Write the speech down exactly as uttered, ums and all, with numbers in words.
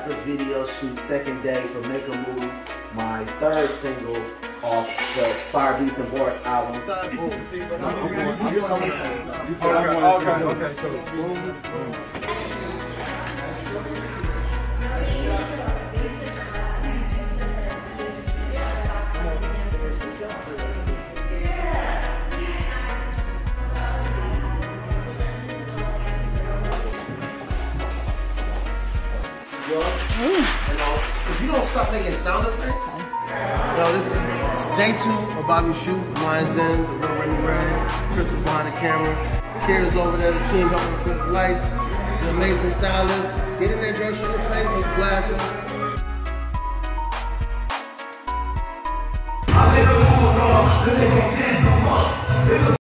at the video shoot, second day for Make a Move, my third single off the Fire Beats and Boris album. Okay, okay, okay, so Yo, you know, if you don't stop making sound effects, yo, this is day two of Bobby's shoot. Mine's in, the real Remy Red, Chris is behind the camera, Kira's over there, the team helping fit the lights, the amazing stylist. Get in there, girl, show your face, those glasses. I make a move,